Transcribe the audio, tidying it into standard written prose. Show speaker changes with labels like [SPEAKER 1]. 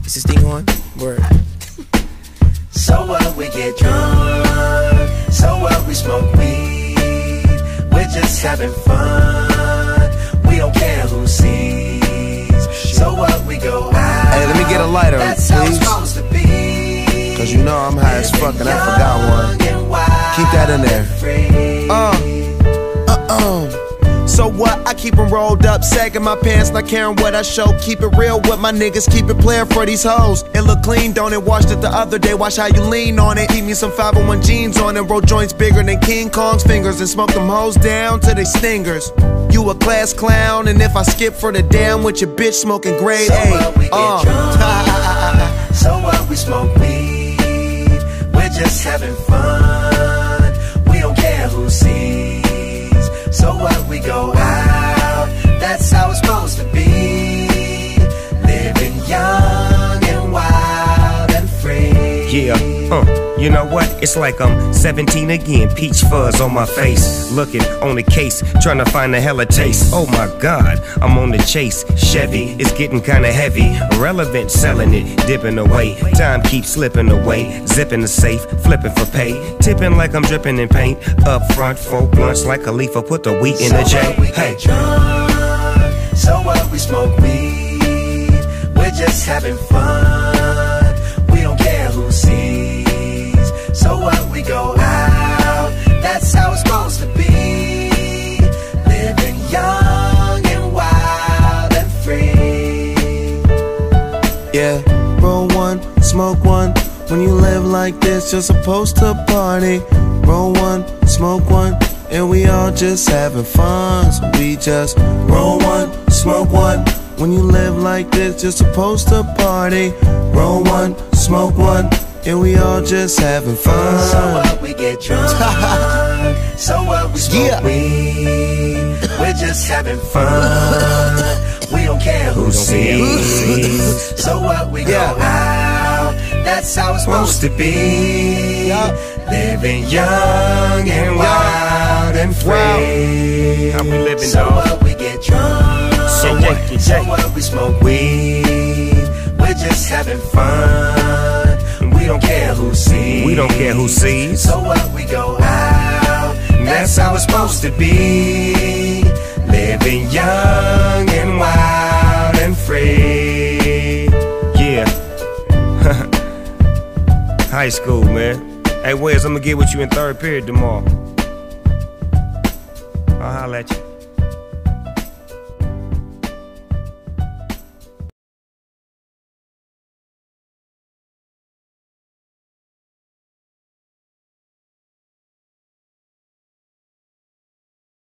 [SPEAKER 1] Is this thing on? Word.
[SPEAKER 2] So what, we get drunk. So what, we smoke weed. We're just having fun. We don't care who sees. So what, we go out.
[SPEAKER 1] Hey, let me get a lighter,
[SPEAKER 2] That's how it's
[SPEAKER 1] please.
[SPEAKER 2] supposed to be.
[SPEAKER 1] Cause you know I'm high as fuck and I forgot one. Keep that in there. So what? I keep them rolled up, sagging my pants, not caring what I show. Keep it real with my niggas, keep it playing for these hoes. It look clean, don't it? Washed it the other day, watch how you lean on it. Keep me some 501 jeans on it, roll joints bigger than King Kong's fingers, and smoke them hoes down to they stingers. You a class clown, and if I skip for the damn with your bitch smoking grade A.
[SPEAKER 2] So what, we get drunk. So what, we smoke weed. We're just having fun. We don't care who sees. So what, we go out. That's how it's supposed to be. Living young and wild and free.
[SPEAKER 3] Yeah, you know what? It's like I'm 17 again, peach fuzz on my face. Looking on the case, trying to find a hella taste. Oh my God, I'm on the chase. Chevy, it's getting kinda heavy. Irrelevant, selling it, dipping away. Time keeps slipping away. Zipping the safe, flipping for pay. Tipping like I'm dripping in paint. Up front, 4 blunts like Khalifa, put the wheat in the J.
[SPEAKER 2] So what, we get drunk. So what, we smoke weed. We're just having fun. We don't care who sees. So what, we go out. That's how it's supposed to be. Living young and wild and free.
[SPEAKER 1] Yeah, roll one, smoke one. When you live like this, you're supposed to party. Roll one, smoke one, and we all just having fun. So we just roll one, smoke one. When you live like this, you're supposed to party. Roll one, smoke one, and we all just having fun.
[SPEAKER 2] So what, we get drunk. So what, we smoke weed. We're just having fun. We don't care who sees. So what, we go out. That's how it's supposed to be. Living young and wild and free.
[SPEAKER 3] How we living,
[SPEAKER 2] So
[SPEAKER 3] dog?
[SPEAKER 2] what, we get drunk.
[SPEAKER 3] So what?
[SPEAKER 2] So what, we smoke weed. We're just having fun. We don't care who sees.
[SPEAKER 3] We don't care who sees.
[SPEAKER 2] So what, we go out. That's how it's supposed to be. Living young and wild and free.
[SPEAKER 3] Yeah. High school, man. Hey, Wes, I'm gonna get with you in third period tomorrow. I'll holler at you.